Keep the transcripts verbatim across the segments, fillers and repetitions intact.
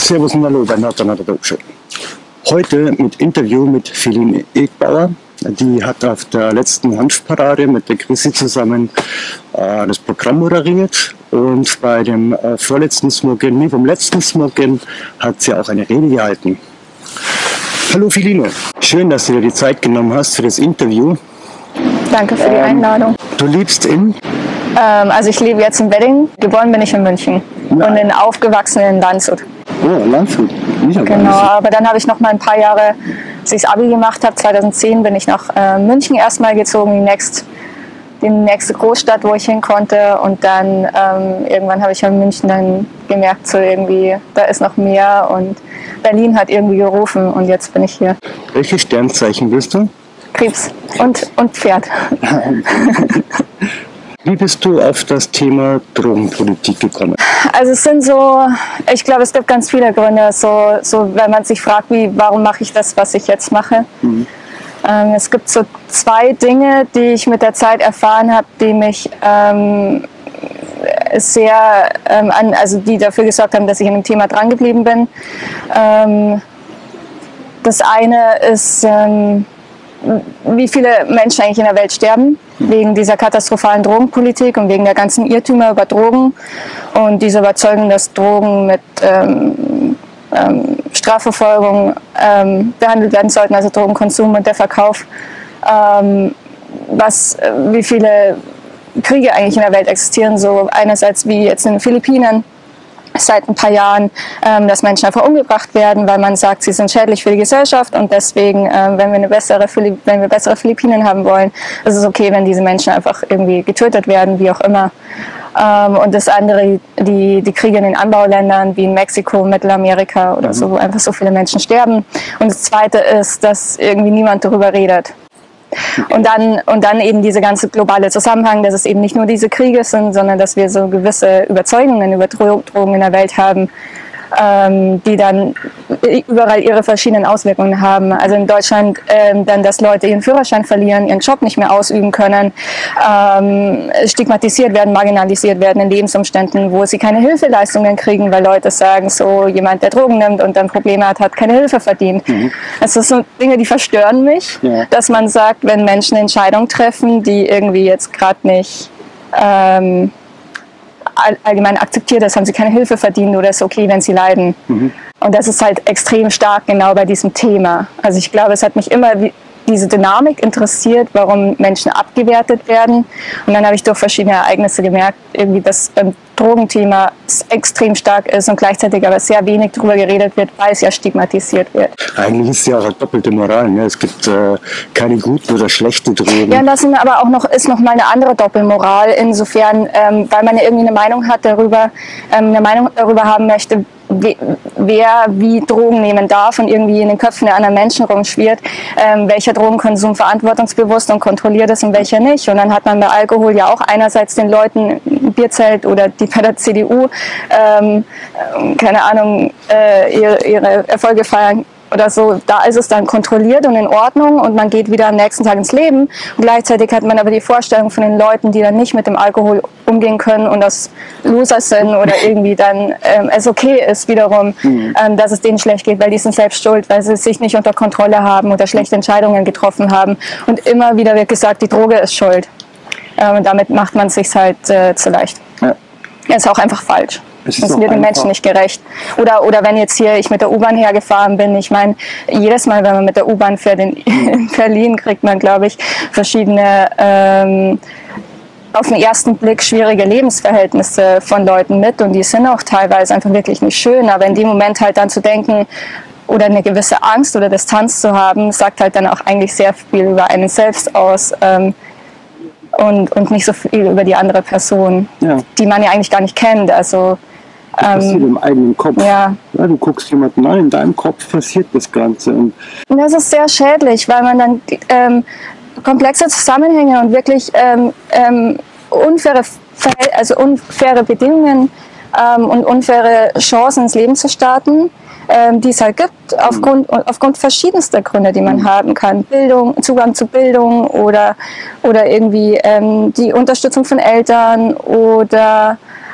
Servus und Hallo bei Nordrhein Talkshow. Heute mit Interview mit Feline Egbauer. Die hat auf der letzten Hanfparade mit der Chrissy zusammen äh, das Programm moderiert. Und bei dem äh, vorletzten Smokin, nee, vom letzten Smokin, hat sie auch eine Rede gehalten. Hallo Feline, schön, dass du dir die Zeit genommen hast für das Interview. Danke für die ähm, Einladung. Du lebst in? Ähm, also ich lebe jetzt in Wedding, geboren bin ich in München. Ja. Und in aufgewachsen in Landshut. Oh, Landshut. Nicht genau, Landshut. Aber dann habe ich noch mal ein paar Jahre, als ich das Abi gemacht habe, zweitausendzehn, bin ich nach äh, München erstmal gezogen, die, next, die nächste Großstadt, wo ich hin konnte. Und dann ähm, irgendwann habe ich in München dann gemerkt, so irgendwie, da ist noch mehr. Und Berlin hat irgendwie gerufen und jetzt bin ich hier. Welche Sternzeichen bist du? Krebs und, und Pferd. Wie bist du auf das Thema Drogenpolitik gekommen? Also es sind so, ich glaube, es gibt ganz viele Gründe, so, so wenn man sich fragt, wie, warum mache ich das, was ich jetzt mache. Mhm. Ähm, es gibt so zwei Dinge, die ich mit der Zeit erfahren habe, die mich ähm, sehr, ähm, an, also die dafür gesorgt haben, dass ich an dem Thema dran geblieben bin. Ähm, das eine ist, ähm, wie viele Menschen eigentlich in der Welt sterben, wegen dieser katastrophalen Drogenpolitik und wegen der ganzen Irrtümer über Drogen und diese Überzeugung, dass Drogen mit ähm, ähm, Strafverfolgung ähm, behandelt werden sollten, also Drogenkonsum und der Verkauf, ähm, was, wie viele Kriege eigentlich in der Welt existieren, so einerseits wie jetzt in den Philippinen, seit ein paar Jahren, ähm, dass Menschen einfach umgebracht werden, weil man sagt, sie sind schädlich für die Gesellschaft und deswegen, ähm, wenn wir eine bessere, wenn wir bessere Philippinen haben wollen, ist es okay, wenn diese Menschen einfach irgendwie getötet werden, wie auch immer. Ähm, und das andere, die, die Kriege in den Anbauländern, wie in Mexiko, Mittelamerika oder so, wo einfach so viele Menschen sterben. Und das zweite ist, dass irgendwie niemand darüber redet. Und dann, und dann eben dieser ganze globale Zusammenhang, dass es eben nicht nur diese Kriege sind, sondern dass wir so gewisse Überzeugungen über Drogen in der Welt haben, ähm, die dann überall ihre verschiedenen Auswirkungen haben. Also in Deutschland ähm, dann, dass Leute ihren Führerschein verlieren, ihren Job nicht mehr ausüben können, ähm, stigmatisiert werden, marginalisiert werden in Lebensumständen, wo sie keine Hilfeleistungen kriegen, weil Leute sagen, so jemand, der Drogen nimmt und dann Probleme hat, hat keine Hilfe verdient. Mhm. Das sind so Dinge, die verstören mich, ja. Dass man sagt, wenn Menschen Entscheidungen treffen, die irgendwie jetzt gerade nicht ähm, allgemein akzeptiert ist, haben sie keine Hilfe verdient oder ist okay, wenn sie leiden. Mhm. Und das ist halt extrem stark genau bei diesem Thema. Also ich glaube, es hat mich immer diese Dynamik interessiert, warum Menschen abgewertet werden. Und dann habe ich durch verschiedene Ereignisse gemerkt, irgendwie, dass beim Drogenthema extrem stark ist und gleichzeitig aber sehr wenig darüber geredet wird, weil es ja stigmatisiert wird. Eigentlich ist es ja auch eine doppelte Moral. Ne? Es gibt äh, keine guten oder schlechte Drogen. Ja, das sind aber auch noch, ist noch mal eine andere Doppelmoral, insofern, ähm, weil man ja irgendwie eine Meinung hat darüber, ähm, eine Meinung darüber haben möchte, wer wie Drogen nehmen darf und irgendwie in den Köpfen der anderen Menschen rumschwirrt, ähm, welcher Drogenkonsum verantwortungsbewusst und kontrolliert ist und welcher nicht. Und dann hat man bei Alkohol ja auch einerseits den Leuten im Bierzelt oder die bei der C D U, ähm, keine Ahnung, äh, ihre, ihre Erfolge feiern oder so, da ist es dann kontrolliert und in Ordnung und man geht wieder am nächsten Tag ins Leben. Und gleichzeitig hat man aber die Vorstellung von den Leuten, die dann nicht mit dem Alkohol umgehen können und das Loser sind oder irgendwie dann ähm, es okay ist wiederum, mhm. ähm, dass es denen schlecht geht, weil die sind selbst schuld, weil sie sich nicht unter Kontrolle haben oder schlechte Entscheidungen getroffen haben. Und immer wieder wird gesagt, die Droge ist schuld. Ähm, und damit macht man es sich halt äh, zu leicht. Ja. Das ist auch einfach falsch. Das wird den Menschen nicht gerecht. Oder, oder wenn jetzt hier ich mit der U-Bahn hergefahren bin, ich meine, jedes Mal, wenn man mit der U-Bahn fährt in, in Berlin, kriegt man, glaube ich, verschiedene, ähm, auf den ersten Blick schwierige Lebensverhältnisse von Leuten mit und die sind auch teilweise einfach wirklich nicht schön, aber in dem Moment halt dann zu denken oder eine gewisse Angst oder Distanz zu haben, sagt halt dann auch eigentlich sehr viel über einen selbst aus. Ähm, Und, und nicht so viel über die andere Person, ja. Die man ja eigentlich gar nicht kennt. Also, das ähm, passiert im eigenen Kopf. Ja. Ja, du guckst jemanden an, in deinem Kopf passiert das Ganze. Und das ist sehr schädlich, weil man dann ähm, komplexe Zusammenhänge und wirklich ähm, ähm, unfaire, also unfaire Bedingungen ähm, und unfaire Chancen ins Leben zu starten, ähm, die es halt gibt, aufgrund, aufgrund verschiedenster Gründe, die man haben kann. Bildung, Zugang zu Bildung oder, oder irgendwie ähm, die Unterstützung von Eltern oder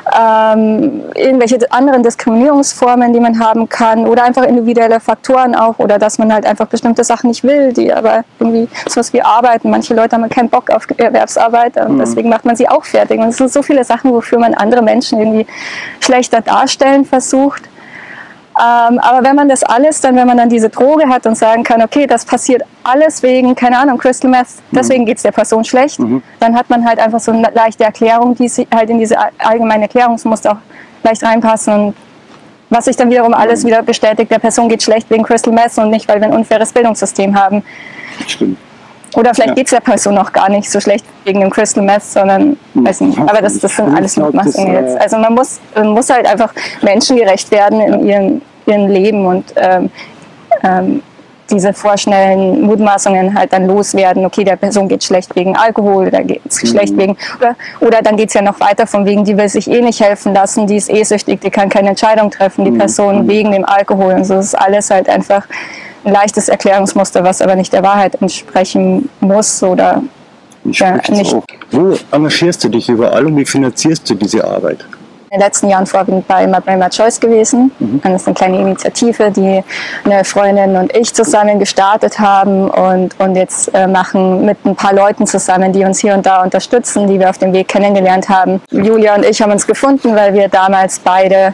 ähm, irgendwelche anderen Diskriminierungsformen, die man haben kann oder einfach individuelle Faktoren auch oder dass man halt einfach bestimmte Sachen nicht will, die aber irgendwie sowas wie arbeiten. Manche Leute haben keinen Bock auf Erwerbsarbeit und mhm. deswegen macht man sie auch fertig. Und es sind so viele Sachen, wofür man andere Menschen irgendwie schlechter darstellen versucht. Ähm, aber wenn man das alles, dann wenn man dann diese Droge hat und sagen kann, okay, das passiert alles wegen, keine Ahnung, Crystal Meth, deswegen mhm. geht es der Person schlecht, mhm. dann hat man halt einfach so eine leichte Erklärung, die halt in diese allgemeine Erklärungsmuster auch leicht reinpassen und was sich dann wiederum alles wieder bestätigt, der Person geht schlecht wegen Crystal Meth und nicht, weil wir ein unfaires Bildungssystem haben. Stimmt. Oder vielleicht ja. geht es der Person auch gar nicht so schlecht wegen dem Crystal Meth, sondern, mhm. weiß nicht, aber das, das sind alles Mutmaßungen jetzt. Also man muss, man muss halt einfach menschengerecht werden in ihrem ihren Leben und ähm, ähm, diese vorschnellen Mutmaßungen halt dann loswerden, okay, der Person geht schlecht wegen Alkohol, oder geht es mhm. schlecht wegen, oder, oder dann geht es ja noch weiter von wegen, die will sich eh nicht helfen lassen, die ist eh süchtig, die kann keine Entscheidung treffen, die mhm. Person wegen dem Alkohol und so, das ist alles halt einfach ein leichtes Erklärungsmuster, was aber nicht der Wahrheit entsprechen muss oder ja, nicht. Wo engagierst du dich überall und wie finanzierst du diese Arbeit? In den letzten Jahren vorwiegend bei My Brain, My Choice gewesen. Mhm. Das ist eine kleine Initiative, die eine Freundin und ich zusammen gestartet haben und, und jetzt äh, machen mit ein paar Leuten zusammen, die uns hier und da unterstützen, die wir auf dem Weg kennengelernt haben. Julia und ich haben uns gefunden, weil wir damals beide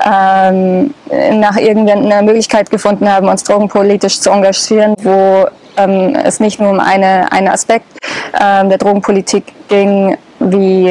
ähm, nach irgendeiner Möglichkeit gefunden haben, uns drogenpolitisch zu engagieren, wo ähm, es nicht nur um eine, einen Aspekt ähm, der Drogenpolitik ging, wie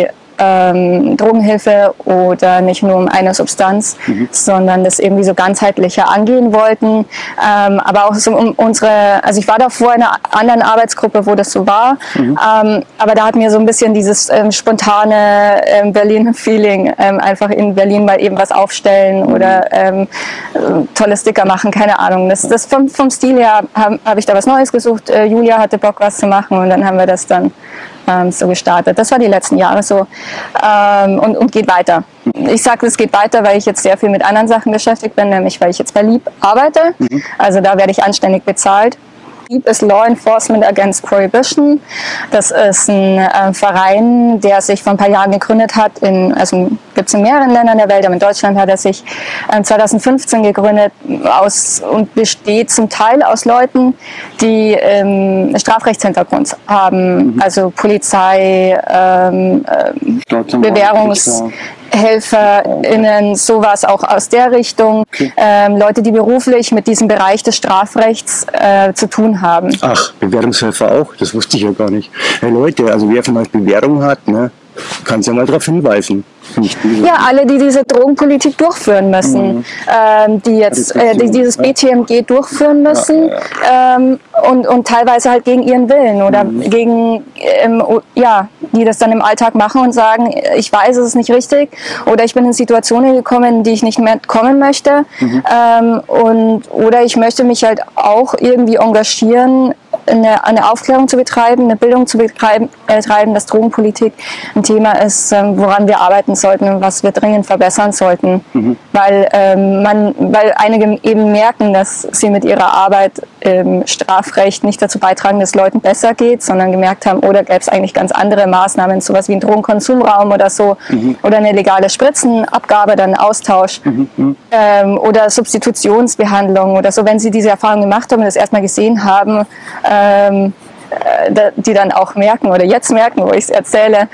Ähm, Drogenhilfe oder nicht nur um eine Substanz, mhm. sondern das irgendwie so ganzheitlicher angehen wollten. Ähm, aber auch so um unsere, also ich war davor in einer anderen Arbeitsgruppe, wo das so war, mhm. ähm, aber da hatten wir so ein bisschen dieses ähm, spontane ähm, Berlin-Feeling, ähm, einfach in Berlin mal eben was aufstellen mhm. oder ähm, tolle Sticker machen, keine Ahnung. Das, das vom, vom Stil her habe hab ich da was Neues gesucht. Äh, Julia hatte Bock, was zu machen und dann haben wir das dann ähm, so gestartet. Das war die letzten Jahre so. Ähm, und, und geht weiter. Ich sage, es geht weiter, weil ich jetzt sehr viel mit anderen Sachen beschäftigt bin, nämlich weil ich jetzt bei LEAP arbeite. Mhm. Also da werde ich anständig bezahlt. LEAP ist Law Enforcement Against Prohibition. Das ist ein äh, Verein, der sich vor ein paar Jahren gegründet hat. In, also gibt es in mehreren Ländern der Welt, aber in Deutschland hat er sich äh, zwanzig fünfzehn gegründet aus, und besteht zum Teil aus Leuten, die ähm, Strafrechtshintergrund haben. Mhm. Also Polizei, ähm, äh, Bewährungs... HelferInnen, sowas auch aus der Richtung, okay. ähm, Leute, die beruflich mit diesem Bereich des Strafrechts äh, zu tun haben. Ach, Bewährungshelfer auch? Das wusste ich ja gar nicht. Hey Leute, also wer von euch Bewährung hat, ne, kann ja mal darauf hinweisen. Ja, alle, die diese Drogenpolitik durchführen müssen, mhm. ähm, die jetzt äh, die dieses B T M G durchführen müssen, ja, ja. Ähm, und, und teilweise halt gegen ihren Willen oder mhm. gegen, ähm, ja, die das dann im Alltag machen und sagen, ich weiß, es ist nicht richtig oder ich bin in Situationen gekommen, in die ich nicht mehr kommen möchte, mhm. ähm, und, oder ich möchte mich halt auch irgendwie engagieren, eine, eine Aufklärung zu betreiben, eine Bildung zu betreiben, äh, dass Drogenpolitik ein Thema ist, ähm, woran wir arbeiten sollten und was wir dringend verbessern sollten. Mhm. Weil, ähm, man, weil einige eben merken, dass sie mit ihrer Arbeit im Strafrecht nicht dazu beitragen, dass es Leuten besser geht, sondern gemerkt haben, oder gäbe es eigentlich ganz andere Maßnahmen, sowas wie ein Drogenkonsumraum oder so, mhm. oder eine legale Spritzenabgabe, dann Austausch, mhm. ähm, oder Substitutionsbehandlung oder so. Wenn sie diese Erfahrung gemacht haben und das erstmal gesehen haben, ähm, die dann auch merken oder jetzt merken, wo ich es erzähle,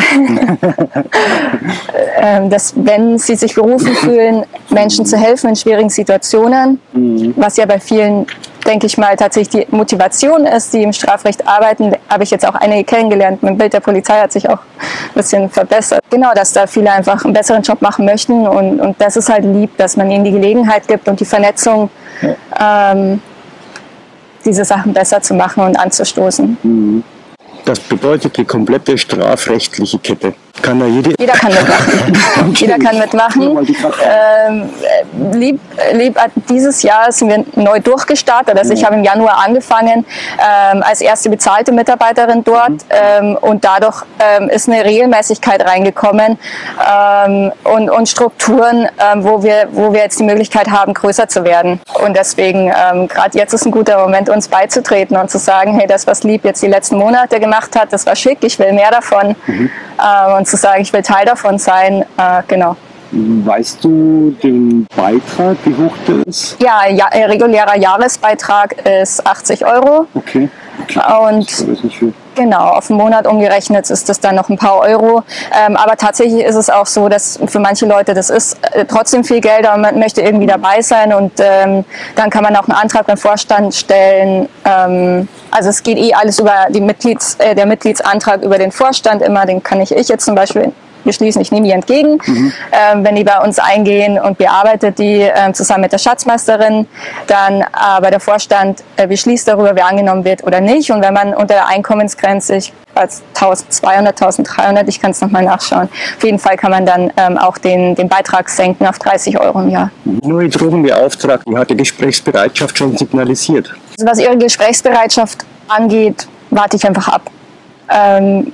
dass wenn sie sich berufen fühlen, Menschen zu helfen in schwierigen Situationen, mhm. was ja bei vielen, denke ich mal, tatsächlich die Motivation ist, die im Strafrecht arbeiten, habe ich jetzt auch einige kennengelernt. Mein Bild der Polizei hat sich auch ein bisschen verbessert. Genau, dass da viele einfach einen besseren Job machen möchten und, und das ist halt lieb, dass man ihnen die Gelegenheit gibt und die Vernetzung, ja. ähm, diese Sachen besser zu machen und anzustoßen. Das bedeutet die komplette strafrechtliche Kette. Kann da jede Jeder kann mitmachen. Okay. Jeder kann mitmachen. Ähm, lieb, lieb, dieses Jahr sind wir neu durchgestartet. Also ich habe im Januar angefangen ähm, als erste bezahlte Mitarbeiterin dort, mhm. ähm, und dadurch ähm, ist eine Regelmäßigkeit reingekommen ähm, und, und Strukturen, ähm, wo, wir, wo wir jetzt die Möglichkeit haben, größer zu werden. Und deswegen, ähm, gerade jetzt ist ein guter Moment, uns beizutreten und zu sagen, hey, das, was Lieb jetzt die letzten Monate gemacht hat, das war schick, ich will mehr davon. Mhm. Ähm, und zu sagen, ich will Teil davon sein, äh, genau. Weißt du den Beitrag, wie hoch der ist? Ja, ja, regulärer Jahresbeitrag ist achtzig Euro. Okay. okay. Und das ist nicht viel. Genau, auf den Monat umgerechnet ist das dann noch ein paar Euro. Ähm, aber tatsächlich ist es auch so, dass für manche Leute das ist äh, trotzdem viel Geld, aber man möchte irgendwie dabei sein und ähm, dann kann man auch einen Antrag beim Vorstand stellen. Ähm, also es geht eh alles über die Mitglieds, äh, der Mitgliedsantrag über den Vorstand immer, den kann ich, ich jetzt zum Beispiel beschließen, ich nehme die entgegen, mhm. ähm, wenn die bei uns eingehen und bearbeitet die ähm, zusammen mit der Schatzmeisterin, dann aber der Vorstand äh, beschließt darüber, wer angenommen wird oder nicht. Und wenn man unter der Einkommensgrenze, ich als eintausendzweihundert, eintausenddreihundert, ich kann es nochmal nachschauen, auf jeden Fall kann man dann ähm, auch den, den Beitrag senken auf dreißig Euro im Jahr. Die neue Drogenbeauftragte hat die Gesprächsbereitschaft schon signalisiert. Also was ihre Gesprächsbereitschaft angeht, warte ich einfach ab. Ähm,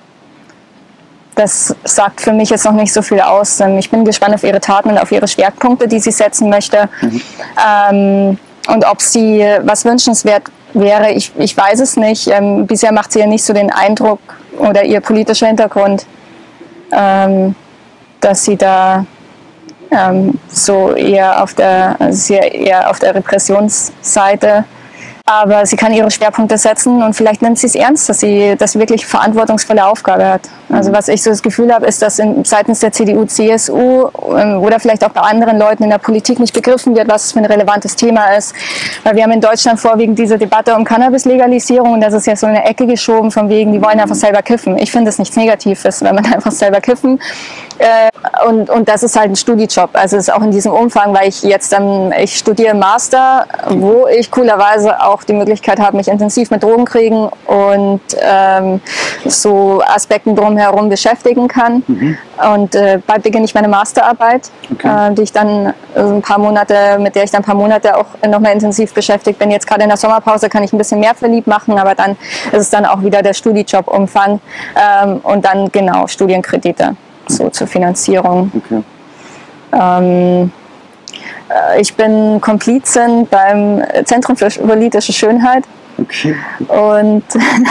Das sagt für mich jetzt noch nicht so viel aus. Ich bin gespannt auf ihre Taten und auf ihre Schwerpunkte, die sie setzen möchte. Mhm. Ähm, und ob sie was wünschenswert wäre, ich, ich weiß es nicht. Ähm, bisher macht sie ja nicht so den Eindruck oder ihr politischer Hintergrund, ähm, dass sie da ähm, so eher auf der, also sie eher auf der Repressionsseite. Aber sie kann ihre Schwerpunkte setzen und vielleicht nimmt sie es ernst, dass sie, dass sie wirklich verantwortungsvolle Aufgabe hat. Also was ich so das Gefühl habe, ist, dass in, seitens der C D U, C S U ähm, oder vielleicht auch bei anderen Leuten in der Politik nicht begriffen wird, was es für ein relevantes Thema ist. Weil wir haben in Deutschland vorwiegend diese Debatte um Cannabis-Legalisierung und das ist ja so in eine Ecke geschoben von wegen, die wollen einfach selber kiffen. Ich finde es nichts Negatives, wenn man einfach selber kiffen. Äh, und, und das ist halt ein Studiejob. Also es ist auch in diesem Umfang, weil ich jetzt dann, ich studiere Master, wo ich coolerweise auch die Möglichkeit habe, mich intensiv mit Drogen kriegen und ähm, so Aspekten drumherum beschäftigen kann. Mhm. Und äh, bald beginne ich meine Masterarbeit, okay. äh, die ich dann also ein paar Monate, mit der ich dann ein paar Monate auch nochmal intensiv beschäftigt bin. Jetzt gerade in der Sommerpause kann ich ein bisschen mehr verliebt machen, aber dann ist es dann auch wieder der Studiejob-Umfang ähm, und dann genau Studienkredite. So zur Finanzierung. Okay. Ähm, ich bin Komplizin beim Zentrum für politische Schönheit. Okay. Und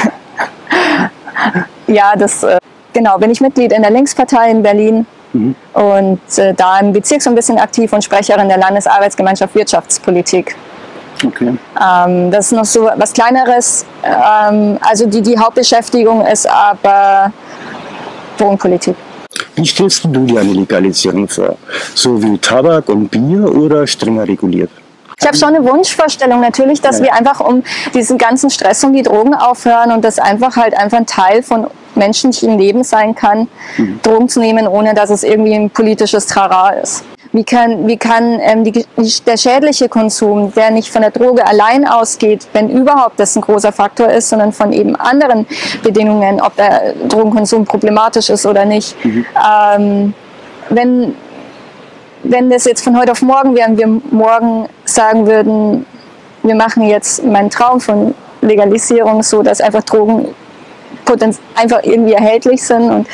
ja, das genau, bin ich Mitglied in der Linkspartei in Berlin mhm. und äh, da im Bezirk so ein bisschen aktiv und Sprecherin der Landesarbeitsgemeinschaft Wirtschaftspolitik. Okay. Ähm, das ist noch so was Kleineres. Ähm, also die, die Hauptbeschäftigung ist aber Drogenpolitik. Wie stellst du dir eine Legalisierung vor? So wie Tabak und Bier oder strenger reguliert? Ich habe schon eine Wunschvorstellung natürlich, dass ja. wir einfach um diesen ganzen Stress um die Drogen aufhören und das einfach halt einfach ein Teil von menschlichem Leben sein kann, mhm. Drogen zu nehmen, ohne dass es irgendwie ein politisches Trara ist. Wie kann, wie kann ähm, die, der schädliche Konsum, der nicht von der Droge allein ausgeht, wenn überhaupt das ein großer Faktor ist, sondern von eben anderen Bedingungen, ob der Drogenkonsum problematisch ist oder nicht. Mhm. Ähm, wenn, wenn das jetzt von heute auf morgen wäre, wir morgen sagen würden, wir machen jetzt meinen Traum von Legalisierung so, dass einfach Drogen einfach irgendwie erhältlich sind und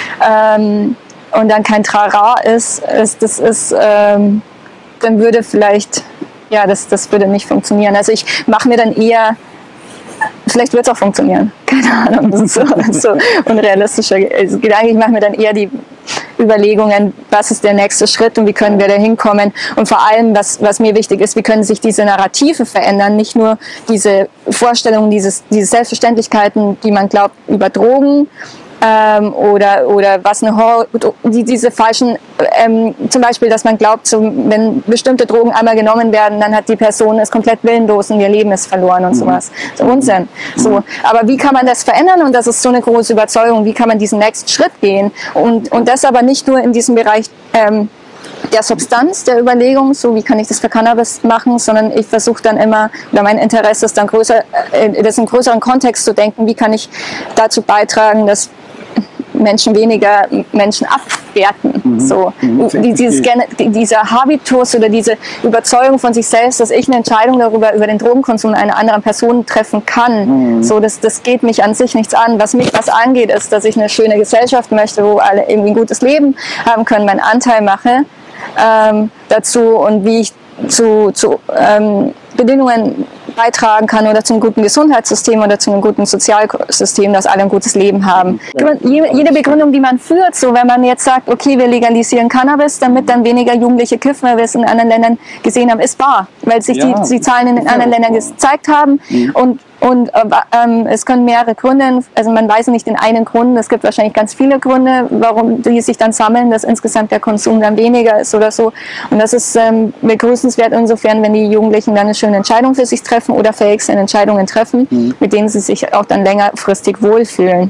ähm, und dann kein Trara ist, ist das ist, ähm, dann würde vielleicht, ja, das, das würde nicht funktionieren. Also ich mache mir dann eher, vielleicht wird es auch funktionieren, keine Ahnung, das ist so, so unrealistischer Gedanke. Ich mache mir dann eher die Überlegungen, was ist der nächste Schritt und wie können wir da hinkommen und vor allem, was, was mir wichtig ist, wie können sich diese Narrative verändern, nicht nur diese Vorstellungen, dieses, diese Selbstverständlichkeiten, die man glaubt über Drogen, Ähm, oder, oder was eine Hor die, diese falschen, ähm, zum Beispiel, dass man glaubt, so, wenn bestimmte Drogen einmal genommen werden, dann hat die Person ist komplett willenlos und ihr Leben ist verloren und mhm. sowas. So Unsinn. So. Aber wie kann man das verändern? Und das ist so eine große Überzeugung, wie kann man diesen nächsten Schritt gehen? Und, und das aber nicht nur in diesem Bereich ähm, der Substanz, der Überlegung, so wie kann ich das für Cannabis machen, sondern ich versuche dann immer, oder mein Interesse ist dann größer, äh, das in größeren Kontext zu denken, wie kann ich dazu beitragen, dass Menschen weniger Menschen abwerten. Mhm. So. Die, dieses, dieser Habitus oder diese Überzeugung von sich selbst, dass ich eine Entscheidung darüber, über den Drogenkonsum einer anderen Person treffen kann, mhm. so, das, das geht mich an sich nichts an. Was mich was angeht, ist, dass ich eine schöne Gesellschaft möchte, wo alle irgendwie ein gutes Leben haben können, meinen Anteil mache ähm, dazu und wie ich zu, zu ähm, Bedingungen beitragen kann oder zum guten Gesundheitssystem oder zu einem guten Sozialsystem, dass alle ein gutes Leben haben. Jede Begründung, die man führt, so wenn man jetzt sagt, okay, wir legalisieren Cannabis, damit dann weniger Jugendliche kiffen, weil wir es in anderen Ländern gesehen haben, ist wahr, weil sich ja, die, die Zahlen in den anderen Ländern gezeigt haben. Mhm. und Und äh, ähm, es können mehrere Gründe, also man weiß nicht den einen Grund, es gibt wahrscheinlich ganz viele Gründe, warum die sich dann sammeln, dass insgesamt der Konsum dann weniger ist oder so. Und das ist ähm, begrüßenswert insofern, wenn die Jugendlichen dann eine schöne Entscheidung für sich treffen oder fähig sind, Entscheidungen treffen, mhm. mit denen sie sich auch dann längerfristig wohlfühlen.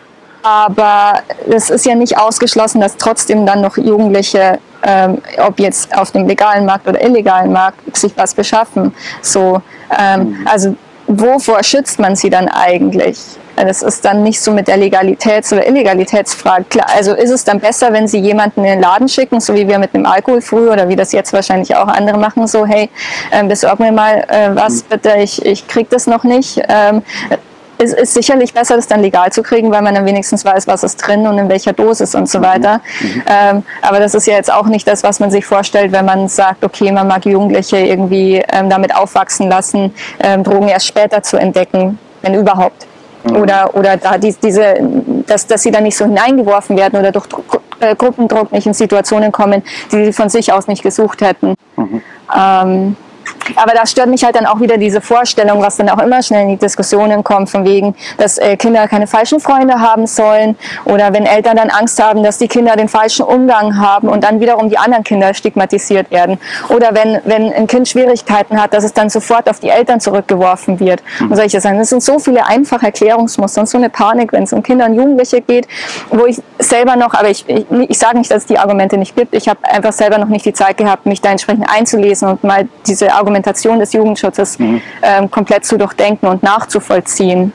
Aber es ist ja nicht ausgeschlossen, dass trotzdem dann noch Jugendliche, ähm, ob jetzt auf dem legalen Markt oder illegalen Markt, sich was beschaffen. So, ähm, mhm. also wovor schützt man sie dann eigentlich? Das ist dann nicht so mit der Legalitäts- oder Illegalitätsfrage. Klar, also ist es dann besser, wenn sie jemanden in den Laden schicken, so wie wir mit dem Alkohol früher oder wie das jetzt wahrscheinlich auch andere machen, so hey, ähm, besorg mir mal äh, was bitte, ich, ich krieg das noch nicht. Ähm, es ist sicherlich besser, das dann legal zu kriegen, weil man dann wenigstens weiß, was ist drin und in welcher Dosis und so weiter. Mhm. Ähm, aber das ist ja jetzt auch nicht das, was man sich vorstellt, wenn man sagt, okay, man mag Jugendliche irgendwie ähm, damit aufwachsen lassen, ähm, Drogen erst später zu entdecken, wenn überhaupt. Mhm. Oder, oder da die, diese, dass, dass sie dann nicht so hineingeworfen werden oder durch Dru- äh, Gruppendruck nicht in Situationen kommen, die sie von sich aus nicht gesucht hätten. Mhm. Ähm, Aber da stört mich halt dann auch wieder diese Vorstellung, was dann auch immer schnell in die Diskussionen kommt, von wegen, dass äh, Kinder keine falschen Freunde haben sollen oder wenn Eltern dann Angst haben, dass die Kinder den falschen Umgang haben und dann wiederum die anderen Kinder stigmatisiert werden. Oder wenn, wenn ein Kind Schwierigkeiten hat, dass es dann sofort auf die Eltern zurückgeworfen wird. Und solche Sachen. Das sind so viele einfache Erklärungsmuster und so eine Panik, wenn es um Kinder und Jugendliche geht, wo ich selber noch, aber ich, ich, ich sage nicht, dass es die Argumente nicht gibt, ich habe einfach selber noch nicht die Zeit gehabt, mich da entsprechend einzulesen und mal diese Argumentation des Jugendschutzes mhm. ähm, komplett zu durchdenken und nachzuvollziehen.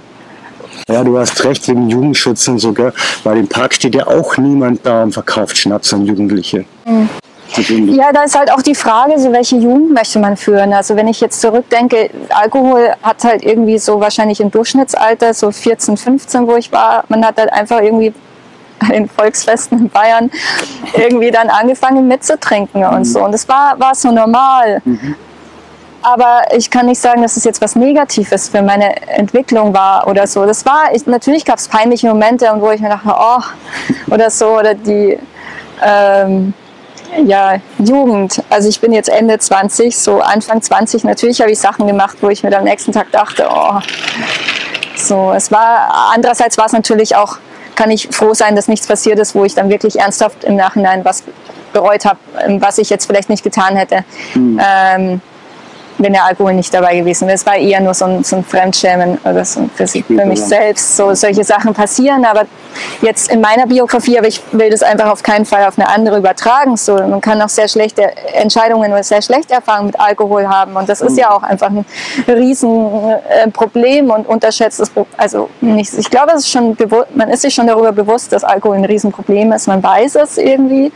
Ja, du hast recht, wegen Jugendschutz und sogar, weil im Park steht ja auch niemand da und verkauft Schnaps an Jugendliche. Mhm. Ja, da ist halt auch die Frage, so welche Jugend möchte man führen. Also wenn ich jetzt zurückdenke, Alkohol hat halt irgendwie so wahrscheinlich im Durchschnittsalter, so vierzehn, fünfzehn, wo ich war, man hat halt einfach irgendwie in Volksfesten in Bayern irgendwie dann angefangen mitzutrinken und so. Und das war, war so normal. Mhm. Aber ich kann nicht sagen, dass es jetzt was Negatives für meine Entwicklung war oder so. Das war, ich, natürlich gab es peinliche Momente, wo ich mir dachte, oh, oder so, oder die ähm, ja, Jugend. Also ich bin jetzt Ende zwanzig, so Anfang zwanzig, natürlich habe ich Sachen gemacht, wo ich mir dann am nächsten Tag dachte, oh, so, es war, andererseits war es natürlich auch, kann ich froh sein, dass nichts passiert ist, wo ich dann wirklich ernsthaft im Nachhinein was bereut habe, was ich jetzt vielleicht nicht getan hätte. Mhm. Ähm, wenn der Alkohol nicht dabei gewesen wäre. Es war eher nur so ein, so ein Fremdschämen oder so für, für mich selbst. So, solche Sachen passieren, aber jetzt in meiner Biografie, aber ich will das einfach auf keinen Fall auf eine andere übertragen. So, man kann auch sehr schlechte Entscheidungen oder sehr schlechte Erfahrungen mit Alkohol haben und das ist ja auch einfach ein Riesenproblem und unterschätztes Problem. Also nicht, ich glaube, es ist schon bewusst, man ist sich schon darüber bewusst, dass Alkohol ein Riesenproblem ist. Man weiß es irgendwie.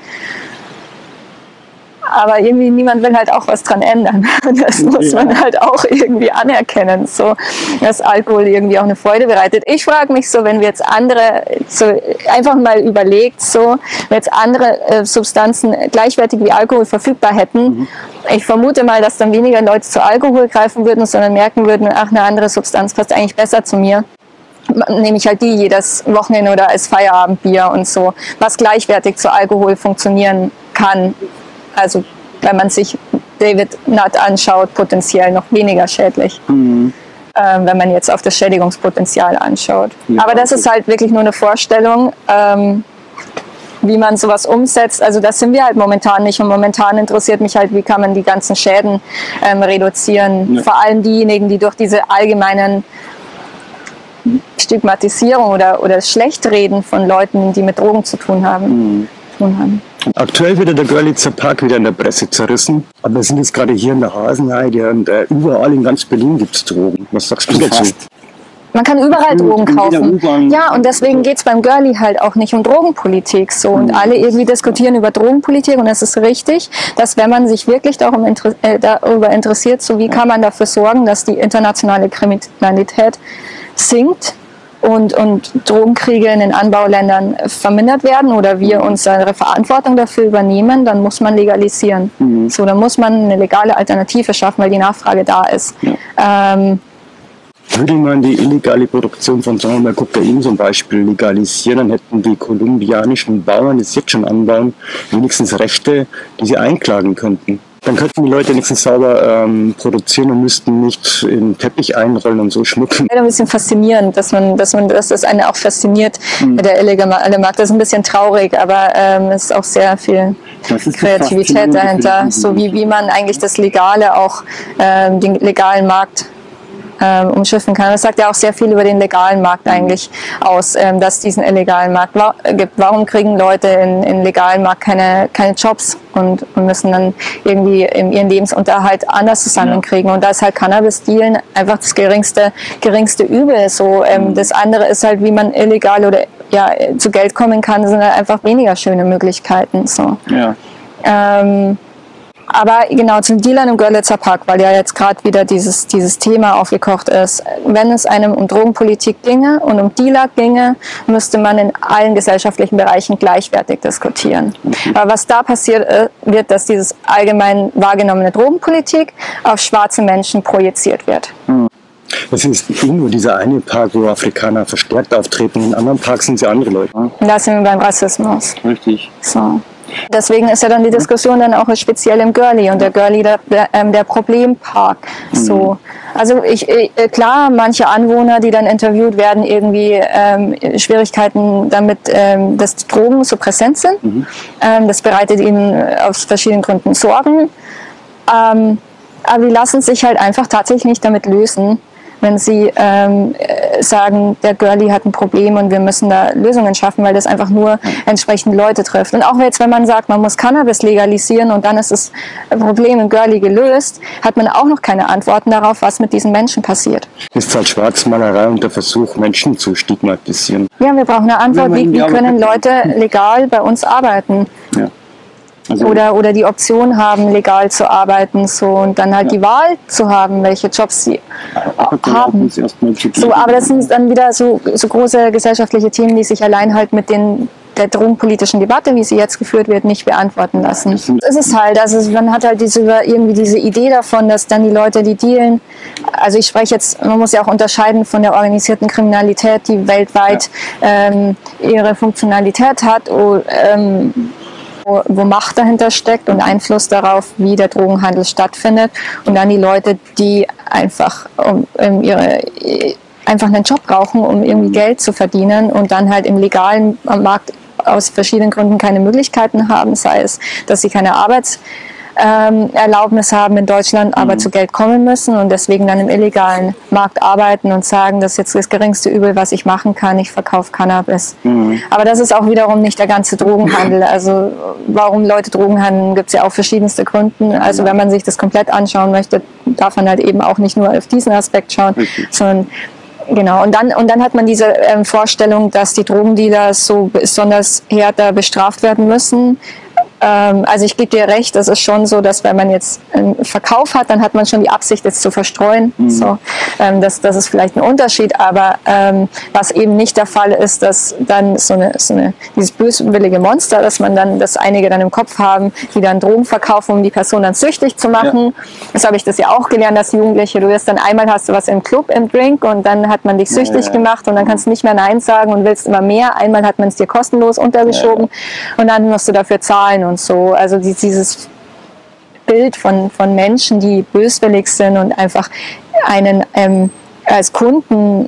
Aber irgendwie niemand will halt auch was dran ändern. Das muss ja. man halt auch irgendwie anerkennen, so, dass Alkohol irgendwie auch eine Freude bereitet. Ich frage mich so, wenn wir jetzt andere, so einfach mal überlegt, so, wenn jetzt andere äh, Substanzen gleichwertig wie Alkohol verfügbar hätten, mhm. ich vermute mal, dass dann weniger Leute zu Alkohol greifen würden, sondern merken würden, ach, eine andere Substanz passt eigentlich besser zu mir. Nehme ich halt die jedes Wochenende oder als Feierabendbier und so, was gleichwertig zu Alkohol funktionieren kann. Also wenn man sich David Nutt anschaut, potenziell noch weniger schädlich, mhm. ähm, wenn man jetzt auf das Schädigungspotenzial anschaut. Ja, aber das ist halt wirklich nur eine Vorstellung, ähm, wie man sowas umsetzt. Also das sind wir halt momentan nicht und momentan interessiert mich halt, wie kann man die ganzen Schäden ähm, reduzieren. Ja. Vor allem diejenigen, die durch diese allgemeinen Stigmatisierung oder, oder Schlechtreden von Leuten, die mit Drogen zu tun haben, mhm. tun haben. Aktuell wird der Görlitzer Park wieder in der Presse zerrissen, aber wir sind jetzt gerade hier in der Hasenheide und äh, überall in ganz Berlin gibt es Drogen. Was sagst du dazu? Man kann überall Drogen kaufen. Ja, und deswegen geht es beim Girlie halt auch nicht um Drogenpolitik. So. Und alle irgendwie diskutieren über Drogenpolitik und es ist richtig, dass wenn man sich wirklich darum inter äh, darüber interessiert, so wie kann man dafür sorgen, dass die internationale Kriminalität sinkt, und, und Drogenkriege in den Anbauländern vermindert werden oder wir unsere Verantwortung dafür übernehmen, dann muss man legalisieren. Mhm. So, dann muss man eine legale Alternative schaffen, weil die Nachfrage da ist. Ja. Ähm, Würde man die illegale Produktion von, sagen wir mal, Kokain zum Beispiel legalisieren, dann hätten die kolumbianischen Bauern, die es jetzt schon anbauen, wenigstens Rechte, die sie einklagen könnten. Dann könnten die Leute wenigstens sauber ähm, produzieren und müssten nicht in Teppich einrollen und so schmücken. Ein bisschen faszinierend, dass man, dass man, dass das einen auch fasziniert, mhm. der illegale Markt. Das ist ein bisschen traurig, aber ähm, es ist auch sehr viel Kreativität dahinter, so wie, wie man eigentlich das Legale auch, ähm, den legalen Markt Ähm, umschiffen kann. Das sagt ja auch sehr viel über den legalen Markt eigentlich aus, ähm, dass es diesen illegalen Markt wa gibt. Warum kriegen Leute in, in legalen Markt keine, keine Jobs und, und müssen dann irgendwie ihren Lebensunterhalt anders zusammenkriegen? Und da ist halt Cannabis-Dealen einfach das geringste, geringste Übel. So, ähm, das andere ist halt, wie man illegal oder ja, zu Geld kommen kann, sind halt einfach weniger schöne Möglichkeiten. So. Ja. Ähm, Aber genau, zum Dealern im Görlitzer Park, weil ja jetzt gerade wieder dieses, dieses Thema aufgekocht ist. Wenn es einem um Drogenpolitik ginge und um Dealer ginge, müsste man in allen gesellschaftlichen Bereichen gleichwertig diskutieren. Okay. Aber was da passiert wird, dass dieses allgemein wahrgenommene Drogenpolitik auf schwarze Menschen projiziert wird. Hm. Das ist nicht nur dieser eine Park, wo Afrikaner verstärkt auftreten, in anderen Parks sind es ja andere Leute. Da sind wir beim Rassismus. Richtig. So. Deswegen ist ja dann die Diskussion dann auch speziell im Görli und der Görli der, der, ähm, der Problempark. So. Also ich, ich, klar, manche Anwohner, die dann interviewt werden, irgendwie ähm, Schwierigkeiten damit, ähm, dass die Drogen so präsent sind. Mhm. Ähm, das bereitet ihnen aus verschiedenen Gründen Sorgen. Ähm, aber die lassen sich halt einfach tatsächlich nicht damit lösen, wenn sie ähm, sagen, der Görli hat ein Problem und wir müssen da Lösungen schaffen, weil das einfach nur entsprechend Leute trifft. Und auch jetzt, wenn man sagt, man muss Cannabis legalisieren und dann ist das Problem im Görli gelöst, hat man auch noch keine Antworten darauf, was mit diesen Menschen passiert. Das ist halt Schwarzmalerei und der Versuch, Menschen zu stigmatisieren. Ja, wir brauchen eine Antwort, wie, wie können Leute legal bei uns arbeiten? Ja. Also oder, oder die Option haben, legal zu arbeiten, so, und dann halt ja. die Wahl zu haben, welche Jobs sie ja, haben. So, aber das sind dann wieder so, so große gesellschaftliche Themen, die sich allein halt mit den, der drogenpolitischen Debatte, wie sie jetzt geführt wird, nicht beantworten lassen. Das ist halt, also man hat halt diese, irgendwie diese Idee davon, dass dann die Leute, die dealen, also ich spreche jetzt, man muss ja auch unterscheiden von der organisierten Kriminalität, die weltweit ja. ähm, ihre Funktionalität hat, und, ähm, Wo, wo Macht dahinter steckt und Einfluss darauf, wie der Drogenhandel stattfindet, und dann die Leute, die einfach um, um ihre, einfach einen Job brauchen, um irgendwie Geld zu verdienen und dann halt im legalen Markt aus verschiedenen Gründen keine Möglichkeiten haben, sei es, dass sie keine Arbeits Ähm, Erlaubnis haben in Deutschland, aber mhm. zu Geld kommen müssen und deswegen dann im illegalen Markt arbeiten und sagen, das ist jetzt das geringste Übel, was ich machen kann, ich verkaufe Cannabis. Mhm. Aber das ist auch wiederum nicht der ganze Drogenhandel. Also warum Leute Drogen handeln, gibt es ja auch verschiedenste Gründe. Also wenn man sich das komplett anschauen möchte, darf man halt eben auch nicht nur auf diesen Aspekt schauen, okay. sondern genau, und dann, und dann hat man diese ähm, Vorstellung, dass die Drogendealer so besonders härter bestraft werden müssen. Also ich gebe dir recht, das ist schon so, dass wenn man jetzt einen Verkauf hat, dann hat man schon die Absicht, jetzt zu verstreuen. Mhm. So, ähm, das, das ist vielleicht ein Unterschied, aber ähm, was eben nicht der Fall ist, dass dann so eine, so eine, dieses böswillige Monster, dass man dann, dass einige dann im Kopf haben, die dann Drogen verkaufen, um die Person dann süchtig zu machen. Ja. Das habe ich das ja auch gelernt als Jugendliche. Du wirst dann einmal hast du was im Club, im Drink, und dann hat man dich süchtig ja, ja. gemacht und dann kannst du nicht mehr Nein sagen und willst immer mehr. Einmal hat man es dir kostenlos untergeschoben ja, ja. und dann musst du dafür zahlen und so. Also dieses Bild von, von Menschen, die böswillig sind und einfach einen ähm, als Kunden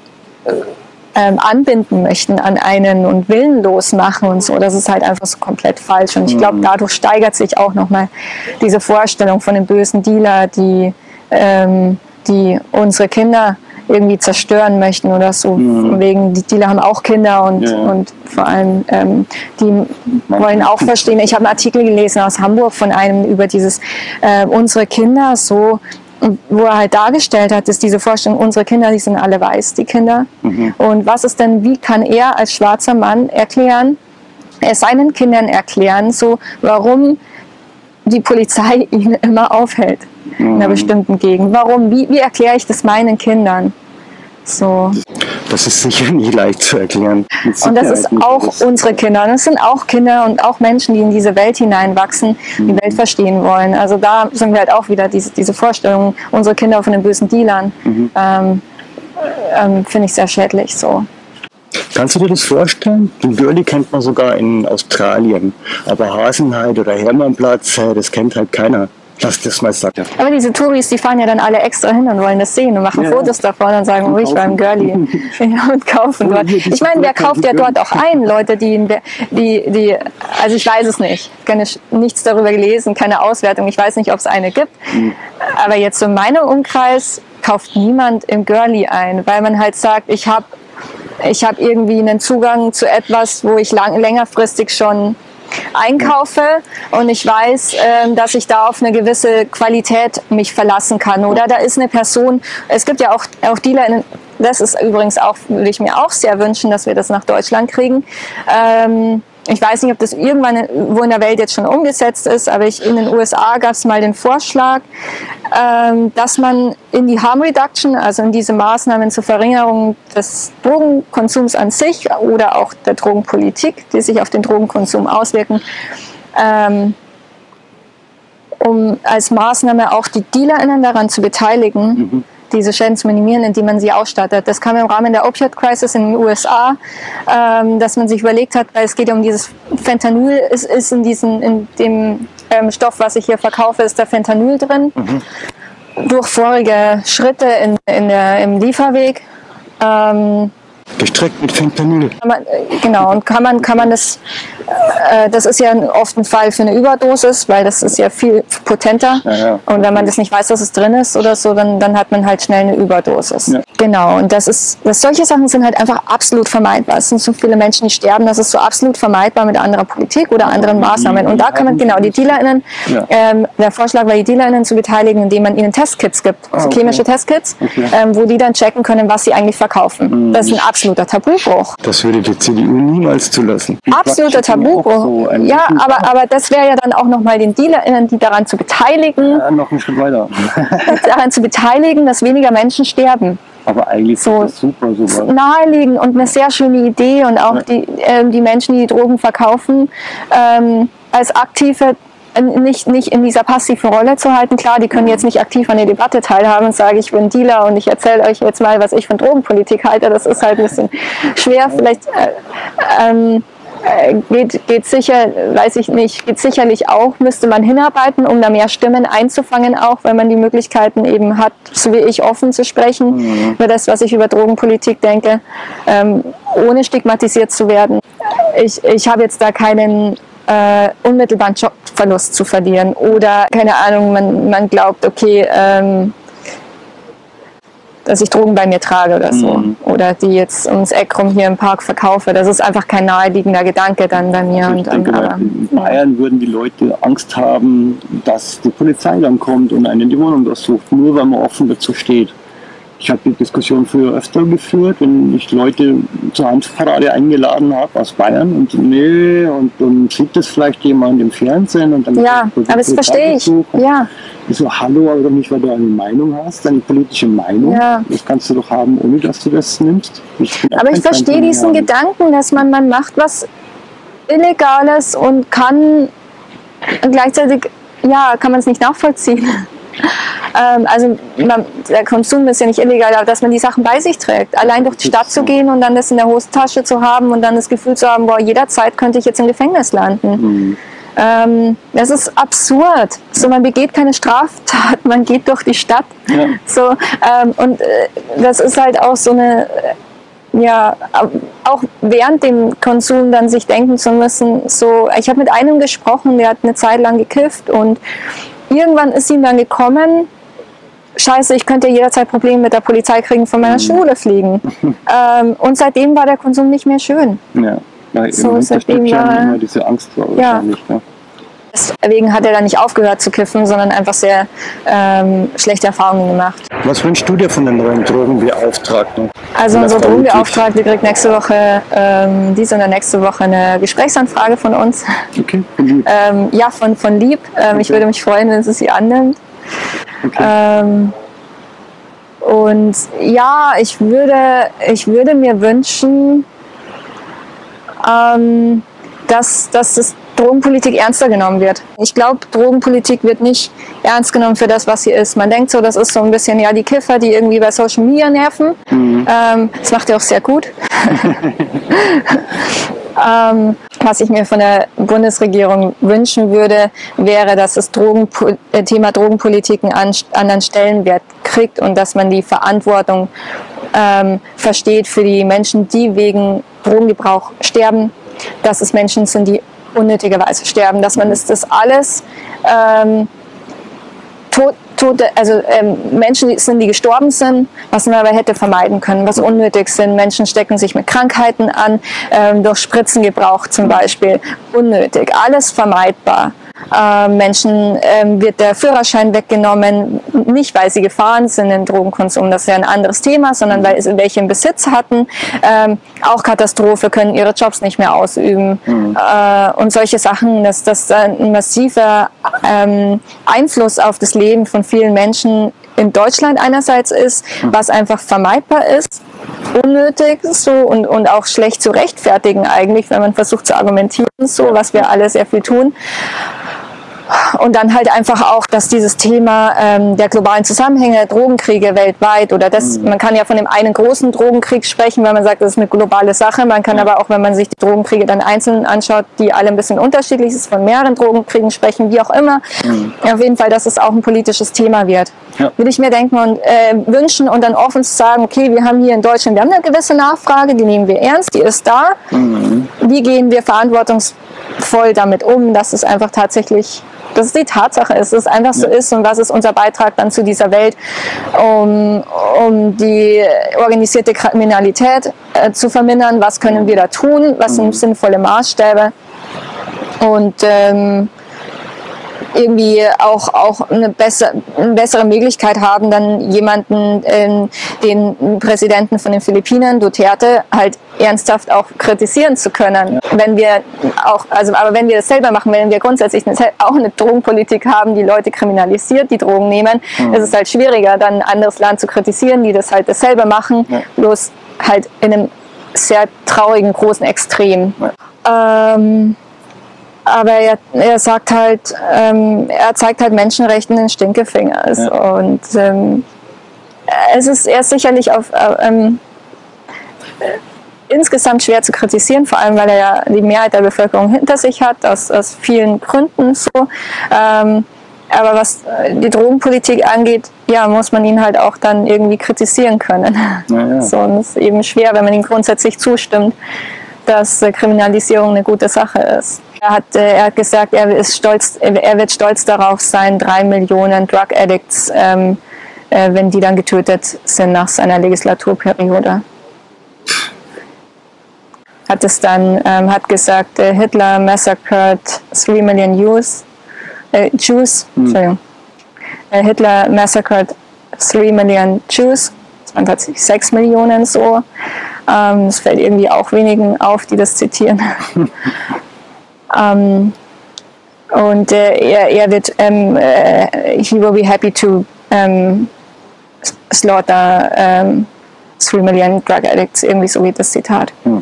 ähm, anbinden möchten an einen und willenlos machen und so, das ist halt einfach so komplett falsch. Und ich glaube, dadurch steigert sich auch nochmal diese Vorstellung von dem bösen Dealer, die, ähm, die unsere Kinder irgendwie zerstören möchten oder so. Mhm. Wegen, die Dealer haben auch Kinder und, ja. und vor allem ähm, die wollen auch verstehen. Ich habe einen Artikel gelesen aus Hamburg von einem über dieses äh, unsere Kinder, so, wo er halt dargestellt hat, dass diese Vorstellung, unsere Kinder, die sind alle weiß, die Kinder. Mhm. Und was ist denn, wie kann er als schwarzer Mann erklären, er seinen Kindern erklären, so, warum die Polizei ihn immer aufhält in einer bestimmten Gegend. Warum? Wie, wie erkläre ich das meinen Kindern? So. Das ist sicher nie leicht zu erklären. Und das ist auch unsere Kinder. Und das sind auch Kinder und auch Menschen, die in diese Welt hineinwachsen, die mhm. Welt verstehen wollen. Also da sind wir halt auch wieder diese, diese Vorstellung, unsere Kinder von den bösen Dealern, mhm. ähm, ähm, finde ich sehr schädlich so. Kannst du dir das vorstellen? Den Girlie kennt man sogar in Australien. Aber Hasenheide oder Hermannplatz, das kennt halt keiner. Lass das mal sagen. Aber diese Touris, die fahren ja dann alle extra hin und wollen das sehen und machen ja, Fotos davon und sagen, oh, ich war im Girlie. Ja, und kaufen dort. Ich meine, wer kauft ja dort auch ein? Leute, die, die, die, also ich weiß es nicht. Ich habe nichts darüber gelesen, keine Auswertung. Ich weiß nicht, ob es eine gibt. Mhm. Aber jetzt so in meinem Umkreis kauft niemand im Girlie ein, weil man halt sagt, ich habe ich hab irgendwie einen Zugang zu etwas, wo ich lang, längerfristig schon einkaufe und ich weiß, äh, dass ich da auf eine gewisse Qualität mich verlassen kann. Oder da ist eine Person, es gibt ja auch, auch Dealer, das ist übrigens auch, würde ich mir auch sehr wünschen, dass wir das nach Deutschland kriegen. Ähm, ich weiß nicht, ob das irgendwann wo in der Welt jetzt schon umgesetzt ist, aber ich, in den U S A gab es mal den Vorschlag, ähm, dass man in die Harm Reduction, also in diese Maßnahmen zur Verringerung des Drogenkonsums an sich oder auch der Drogenpolitik, die sich auf den Drogenkonsum auswirken, ähm, um als Maßnahme auch die DealerInnen daran zu beteiligen, mhm. diese Schäden zu minimieren, indem man sie ausstattet. Das kam im Rahmen der Opioid-Crisis in den U S A, ähm, dass man sich überlegt hat, weil es geht ja um dieses Fentanyl, ist, ist in, diesen, in dem ähm, Stoff, was ich hier verkaufe, ist der Fentanyl drin. Mhm. Durch vorige Schritte in, in der, im Lieferweg. Ähm, Gestreckt mit Fentanyl. Man, genau, und kann man, kann man das, äh, das ist ja oft ein Fall für eine Überdosis, weil das ist ja viel potenter. Ja, ja. Und wenn man das nicht weiß, dass es drin ist oder so, dann, dann hat man halt schnell eine Überdosis. Ja. Genau, und das ist, das, solche Sachen sind halt einfach absolut vermeidbar. Es sind so viele Menschen, die sterben, das ist so absolut vermeidbar mit anderer Politik oder anderen Maßnahmen. Und da kann man, genau, die DealerInnen, ja. ähm, der Vorschlag war, die DealerInnen zu beteiligen, indem man ihnen Testkits gibt, also ah, okay. chemische Testkits, okay. ähm, wo die dann checken können, was sie eigentlich verkaufen. Mhm. Das ist ein absoluter Tabubruch. Das würde die C D U niemals zulassen. Absoluter Tabubruch. So ja, aber, aber das wäre ja dann auch nochmal den DealerInnen, die daran zu beteiligen, ja, noch einen Schritt weiter. daran zu beteiligen, dass weniger Menschen sterben. Aber eigentlich so, ist das super, sowas. Naheliegend und eine sehr schöne Idee und auch ja. die, äh, die Menschen, die, die Drogen verkaufen, ähm, als aktive Nicht, nicht in dieser passiven Rolle zu halten. Klar, die können jetzt nicht aktiv an der Debatte teilhaben und sagen, ich bin Dealer und ich erzähle euch jetzt mal, was ich von Drogenpolitik halte. Das ist halt ein bisschen schwer. Vielleicht äh, ähm, geht, geht sicher, weiß ich nicht, geht sicherlich auch, müsste man hinarbeiten, um da mehr Stimmen einzufangen, auch wenn man die Möglichkeiten eben hat, so wie ich, offen zu sprechen mhm. über das, was ich über Drogenpolitik denke, ähm, ohne stigmatisiert zu werden. Ich, ich habe jetzt da keinen Uh, unmittelbaren Jobverlust zu verlieren oder, keine Ahnung, man, man glaubt, okay, ähm, dass ich Drogen bei mir trage oder so. Mhm. Oder die jetzt ums Eck rum hier im Park verkaufe. Das ist einfach kein naheliegender Gedanke dann bei mir. Ich und, denke, aber, in Bayern ja. würden die Leute Angst haben, dass die Polizei dann kommt und einen in die Wohnung durchsucht, nur weil man offen dazu steht. Ich habe die Diskussion früher öfter geführt, wenn ich Leute zur Hanfparade eingeladen habe aus Bayern und nee, und dann sieht das vielleicht jemand im Fernsehen und dann ja, aber das verstehe ich. Ja. Ich so, hallo, aber doch nicht, weil du eine Meinung hast, eine politische Meinung. Ja. Das kannst du doch haben, ohne dass du das nimmst. Ich aber ich verstehe diesen Gedanken, dass man, man macht was Illegales und kann gleichzeitig, ja, kann man es nicht nachvollziehen. Also man, der Konsum ist ja nicht illegal, aber dass man die Sachen bei sich trägt. Allein durch die Stadt zu gehen und dann das in der Hosentasche zu haben und dann das Gefühl zu haben, boah, jederzeit könnte ich jetzt im Gefängnis landen. Mhm. Ähm, das ist absurd. So, man begeht keine Straftat, man geht durch die Stadt. Ja. So, ähm, und äh, das ist halt auch so eine, ja, auch während dem Konsum dann sich denken zu müssen, so, ich habe mit einem gesprochen, der hat eine Zeit lang gekifft und irgendwann ist ihm dann gekommen, scheiße, ich könnte jederzeit Probleme mit der Polizei kriegen, von meiner mhm. Schule fliegen. ähm, und seitdem war der Konsum nicht mehr schön. Ja, weil so, seitdem war immer diese Angst war ja. Ne? Deswegen hat er dann nicht aufgehört zu kiffen, sondern einfach sehr ähm, schlechte Erfahrungen gemacht. Was wünschst du dir von den neuen Drogenbeauftragten? Also unsere Drogenbeauftragte kriegt nächste Woche, ähm, diese und nächste Woche eine Gesprächsanfrage von uns. Okay, von Lieb. ähm, ja, von, von Lieb. Ähm, okay. Ich würde mich freuen, wenn sie sie annimmt. Okay. Ähm, und ja, ich würde, ich würde mir wünschen, ähm, dass, dass das Drogenpolitik ernster genommen wird. Ich glaube, Drogenpolitik wird nicht ernst genommen für das, was sie ist. Man denkt so, das ist so ein bisschen, ja, die Kiffer, die irgendwie bei Social Media nerven. Mhm. Ähm, das macht ihr auch sehr gut. ähm, was ich mir von der Bundesregierung wünschen würde, wäre, dass das Drogen, Thema Drogenpolitik einen anderen Stellenwert kriegt und dass man die Verantwortung ähm, versteht für die Menschen, die wegen Drogengebrauch sterben, dass es Menschen sind, die unnötigerweise sterben, dass man das, das alles ähm, tot, tote, also ähm, Menschen sind, die gestorben sind, was man aber hätte vermeiden können, was unnötig sind. Menschen stecken sich mit Krankheiten an, ähm, durch Spritzengebrauch zum Beispiel, unnötig, alles vermeidbar. Äh, Menschen ähm, wird der Führerschein weggenommen, nicht weil sie gefahren sind in Drogenkonsum, das ist ja ein anderes Thema, sondern weil sie welche im Besitz hatten. Ähm, auch Katastrophe, können ihre Jobs nicht mehr ausüben. Mhm. Äh, und solche Sachen, dass das ein massiver ähm, Einfluss auf das Leben von vielen Menschen in Deutschland einerseits ist, was einfach vermeidbar ist, unnötig so und, und auch schlecht zu rechtfertigen eigentlich, wenn man versucht zu argumentieren, so was wir alle sehr viel tun. Und dann halt einfach auch, dass dieses Thema ähm, der globalen Zusammenhänge, Drogenkriege weltweit oder das, man kann ja von dem einen großen Drogenkrieg sprechen, wenn man sagt, das ist eine globale Sache. Man kann aber auch, wenn man sich die Drogenkriege dann einzeln anschaut, die alle ein bisschen unterschiedlich ist, von mehreren Drogenkriegen sprechen, wie auch immer. Mhm. Auf jeden Fall, dass es auch ein politisches Thema wird. Ja. Würde ich mir denken und äh, wünschen und dann offen zu sagen, okay, wir haben hier in Deutschland, wir haben eine gewisse Nachfrage, die nehmen wir ernst, die ist da. Mhm. Wie gehen wir verantwortungsvoll damit um, dass es einfach tatsächlich, dass es die Tatsache ist, dass es einfach so ist und was ist unser Beitrag dann zu dieser Welt, um, um die organisierte Kriminalität äh, zu vermindern, was können wir da tun, was sind sinnvolle Maßstäbe und ähm, irgendwie auch, auch eine, besser, eine bessere Möglichkeit haben, dann jemanden, ähm, den Präsidenten von den Philippinen, Duterte, halt ernsthaft auch kritisieren zu können. Wenn wir auch, also, aber wenn wir das selber machen, wenn wir grundsätzlich eine, auch eine Drogenpolitik haben, die Leute kriminalisiert, die Drogen nehmen, mhm. ist es halt schwieriger, dann ein anderes Land zu kritisieren, die das halt dasselbe machen, ja. bloß halt in einem sehr traurigen, großen Extrem. Ja. Ähm, Aber er, er sagt halt, ähm, er zeigt halt Menschenrechten den Stinkefinger. Ja. Und ähm, es ist er ist sicherlich auf, äh, ähm, äh, insgesamt schwer zu kritisieren, vor allem weil er ja die Mehrheit der Bevölkerung hinter sich hat, aus, aus vielen Gründen so. Ähm, aber was die Drogenpolitik angeht, ja, muss man ihn halt auch dann irgendwie kritisieren können. Ja, ja. So, und es ist eben schwer, wenn man ihm grundsätzlich zustimmt, dass äh, Kriminalisierung eine gute Sache ist. Er hat, er hat gesagt, er ist stolz, er wird stolz darauf sein, drei Millionen Drug Addicts, ähm, äh, wenn die dann getötet sind nach seiner Legislaturperiode. Hat es dann, ähm, hat gesagt, äh, Hitler massacred three million Jews, äh, Jews, mhm. Entschuldigung. Äh, Hitler massacred three million Jews, das waren tatsächlich sechs Millionen so. Ähm, es fällt irgendwie auch wenigen auf, die das zitieren. Um, und äh, er, er wird, um, äh, he will be happy to um, slaughter um, three million drug addicts, irgendwie so wie das Zitat. Hm.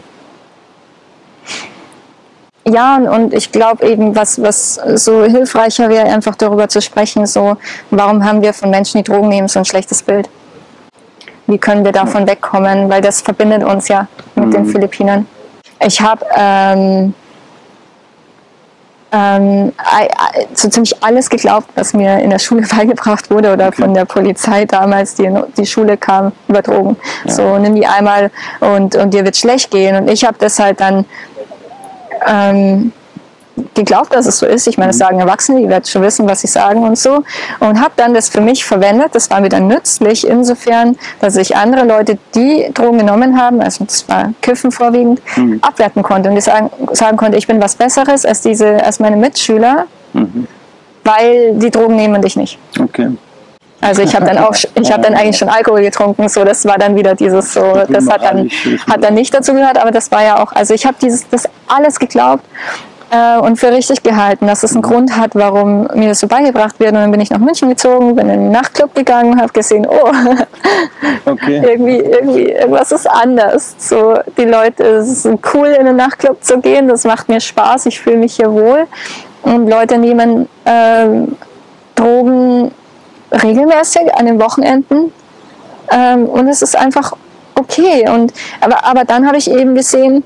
Ja, und, und ich glaube eben, was, was so hilfreicher wäre, einfach darüber zu sprechen, so, warum haben wir von Menschen, die Drogen nehmen, so ein schlechtes Bild? Wie können wir davon wegkommen? Weil das verbindet uns ja mit hm. den Philippinern. Ich habe ähm, Ähm, so ziemlich alles geglaubt, was mir in der Schule beigebracht wurde oder okay. von der Polizei damals, die in die Schule kam, über Drogen. Ja. So, nimm die einmal und, und dir wird schlecht gehen. Und ich habe das halt dann ähm, geglaubt, dass es so ist. Ich meine, das sagen Erwachsene, die werden schon wissen, was sie sagen und so. Und habe dann das für mich verwendet. Das war mir dann nützlich insofern, dass ich andere Leute, die Drogen genommen haben, also das war Kiffen vorwiegend, mhm. abwerten konnte und die sagen, sagen konnte, ich bin was Besseres als diese, als meine Mitschüler, mhm. weil die Drogen nehmen dich nicht. Okay. Also ich habe dann auch, ich habe dann eigentlich schon Alkohol getrunken, so das war dann wieder dieses so, das hat dann, hat dann nicht dazu gehört, aber das war ja auch, also ich habe dieses, das alles geglaubt. äh, und für richtig gehalten, dass es einen Grund hat, warum mir das so beigebracht wird. Und dann bin ich nach München gezogen, bin in den Nachtclub gegangen und habe gesehen, oh, okay. irgendwie, irgendwie, irgendwas ist anders. So, die Leute, es ist cool, in den Nachtclub zu gehen, das macht mir Spaß, ich fühle mich hier wohl. Und Leute nehmen ähm, Drogen regelmäßig an den Wochenenden. Ähm, und es ist einfach okay. Und, aber, aber dann habe ich eben gesehen,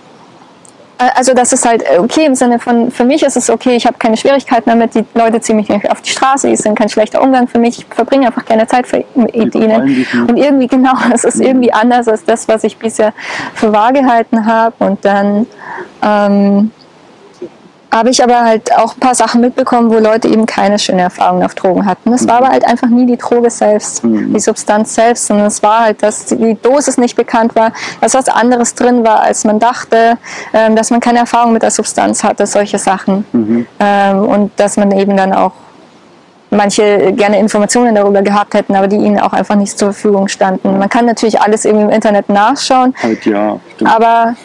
also das ist halt okay im Sinne von, für mich ist es okay, ich habe keine Schwierigkeiten damit, die Leute ziehen mich nicht auf die Straße, die sind kein schlechter Umgang für mich, ich verbringe einfach keine Zeit für, mit ihnen. Und irgendwie, genau, es ist irgendwie anders als das, was ich bisher für wahr gehalten habe. Und dann ähm, habe ich aber halt auch ein paar Sachen mitbekommen, wo Leute eben keine schöne Erfahrung auf Drogen hatten. Es war aber halt einfach nie die Droge selbst, die Substanz selbst, sondern es war halt, dass die Dosis nicht bekannt war, dass was anderes drin war, als man dachte, ähm, dass man keine Erfahrung mit der Substanz hatte, solche Sachen. Mhm. Ähm, und dass man eben dann auch manche gerne Informationen darüber gehabt hätten, aber die ihnen auch einfach nicht zur Verfügung standen. Man kann natürlich alles irgendwie im Internet nachschauen, halt, ja, stimmt. Aber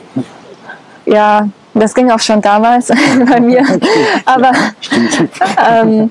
ja, das ging auch schon damals bei mir, aber ähm,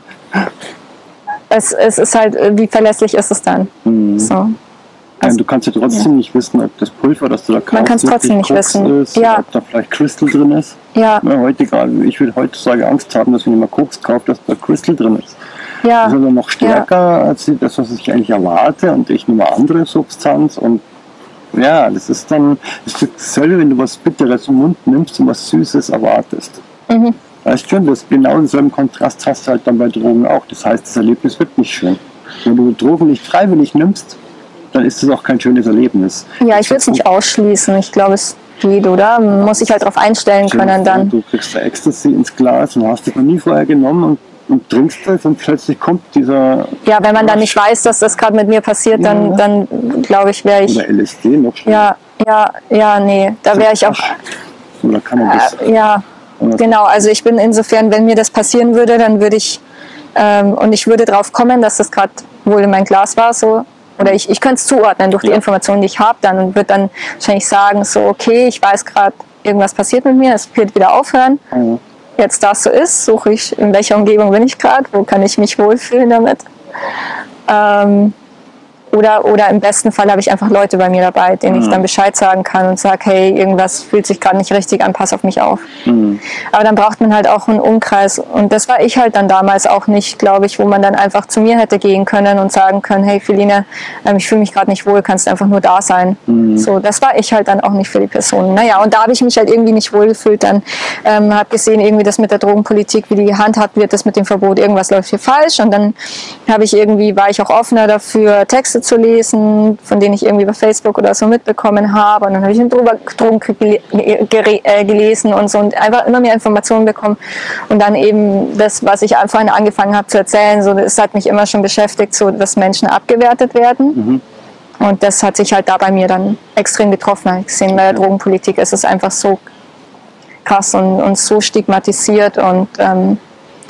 es, es ist halt, wie verlässlich ist es dann? Mhm. So. Also, ja, du kannst ja trotzdem ja. nicht wissen, ob das Pulver, das du da kaufst, man kann es trotzdem nicht Koks wissen. Ist, ja. ob da vielleicht Crystal drin ist. Ja. Ja, heute, ich würde heutzutage Angst haben, dass wenn ich mal Koks kaufe, dass da Crystal drin ist. Ja. Das ist aber noch stärker ja. als das, was ich eigentlich erwarte, und ich nehme eine andere Substanz. Und ja, das ist dann dasselbe, wenn du was Bitteres im Mund nimmst und was Süßes erwartest. Mhm. Weißt du, das genau denselben Kontrast hast du halt dann bei Drogen auch. Das heißt, das Erlebnis wird nicht schön. Wenn du Drogen nicht freiwillig nimmst, dann ist es auch kein schönes Erlebnis. Ja, ich will es nicht ausschließen. Ich glaube, es geht, oder? Man muss sich halt darauf einstellen können dann. Du kriegst da Ecstasy ins Glas und hast es noch nie vorher genommen und und trinkst es und plötzlich kommt dieser... Ja, wenn man dann nicht weiß, dass das gerade mit mir passiert, dann, ja. dann glaube ich, wäre ich... Oder L S D noch schlimmer. Ja, ja, ja, nee, da wäre ich auch... Oder kann man das... Äh, ja, genau, also ich bin insofern, wenn mir das passieren würde, dann würde ich... Ähm, und ich würde drauf kommen, dass das gerade wohl in mein Glas war, so... Oder ich, ich könnte es zuordnen durch die ja. Informationen, die ich habe dann, und würde dann wahrscheinlich sagen, so, okay, ich weiß gerade, irgendwas passiert mit mir, es wird wieder aufhören. Mhm. Jetzt das so ist, suche ich, in welcher Umgebung bin ich gerade, wo kann ich mich wohlfühlen damit. Ähm, oder, oder im besten Fall habe ich einfach Leute bei mir dabei, denen mhm. ich dann Bescheid sagen kann und sage, hey, irgendwas fühlt sich gerade nicht richtig an, pass auf mich auf. Mhm. Aber dann braucht man halt auch einen Umkreis, und das war ich halt dann damals auch nicht, glaube ich, wo man dann einfach zu mir hätte gehen können und sagen können, hey Feline, ähm, ich fühle mich gerade nicht wohl, kannst einfach nur da sein. Mhm. So, das war ich halt dann auch nicht für die Person. Naja, und da habe ich mich halt irgendwie nicht wohl gefühlt, dann ähm, habe gesehen, irgendwie das mit der Drogenpolitik, wie die gehandhabt wird, das mit dem Verbot, irgendwas läuft hier falsch, und dann habe ich irgendwie, war ich auch offener dafür, Texte zu lesen, von denen ich irgendwie bei Facebook oder so mitbekommen habe, und dann habe ich einen Drogenkrieg gelesen und so, und einfach immer mehr Informationen bekommen, und dann eben das, was ich vorhin angefangen habe zu erzählen, so, das hat mich immer schon beschäftigt, so, dass Menschen abgewertet werden. Mhm. Und das hat sich halt da bei mir dann extrem getroffen, habe ich gesehen. Bei der Drogenpolitik ist es einfach so krass und, und so stigmatisiert, und ähm,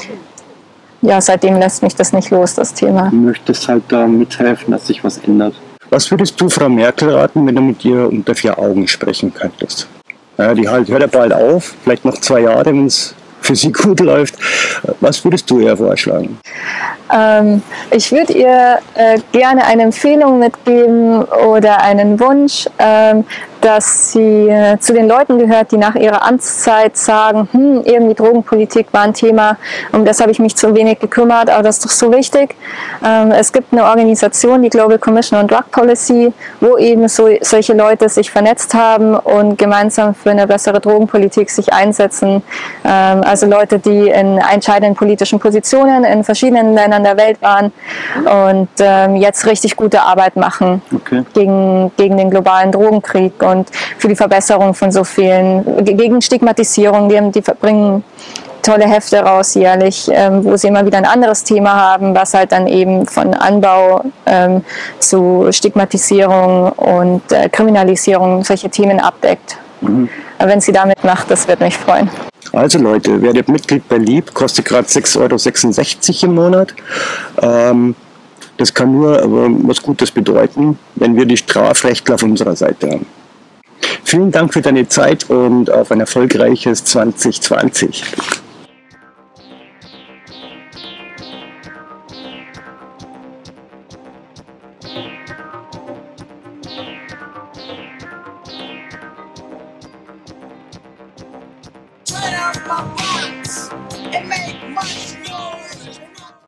ja, seitdem lässt mich das nicht los, das Thema. Du möchtest halt da mithelfen, dass sich was ändert. Was würdest du Frau Merkel raten, wenn du mit ihr unter vier Augen sprechen könntest? Ja, die halt, hört ja bald auf, vielleicht noch zwei Jahre, wenn es für sie gut läuft. Was würdest du ihr vorschlagen? Ähm, ich würde ihr äh, gerne eine Empfehlung mitgeben oder einen Wunsch, ähm, dass sie äh, zu den Leuten gehört, die nach ihrer Amtszeit sagen, hm, irgendwie Drogenpolitik war ein Thema, um das habe ich mich zu wenig gekümmert, aber das ist doch so wichtig. Ähm, es gibt eine Organisation, die Global Commission on Drug Policy, wo eben so, solche Leute sich vernetzt haben und gemeinsam für eine bessere Drogenpolitik sich einsetzen. Ähm, also Leute, die in entscheidenden politischen Positionen in verschiedenen Ländern der Welt waren und ähm, jetzt richtig gute Arbeit machen okay. gegen, gegen den globalen Drogenkrieg und für die Verbesserung von so vielen, gegen Stigmatisierung. Die, die bringen tolle Hefte raus jährlich, ähm, wo sie immer wieder ein anderes Thema haben, was halt dann eben von Anbau ähm, zu Stigmatisierung und äh, Kriminalisierung solche Themen abdeckt. Mhm. Aber wenn sie damit macht, das wird mich freuen. Also Leute, werdet Mitglied bei Lieb, kostet gerade sechs Euro sechsundsechzig im Monat. Ähm, das kann nur aber was Gutes bedeuten, wenn wir die Strafrechtler auf unserer Seite haben. Vielen Dank für deine Zeit und auf ein erfolgreiches zwanzig zwanzig.